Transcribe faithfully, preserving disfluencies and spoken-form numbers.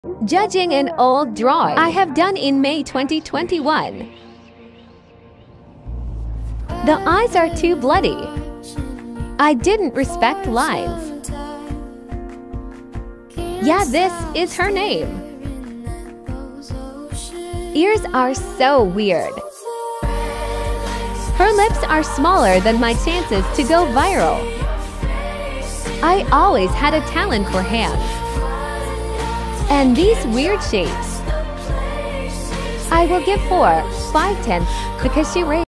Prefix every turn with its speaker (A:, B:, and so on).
A: Judging an old drawing I have done in May twenty twenty-one. The eyes are too bloody. I didn't respect lines. Yeah, this is her name. Ears are so weird. Her lips are smaller than my chances to go viral. I always had a talent for hands. And these weird shapes. I will give four, five tenths because she raised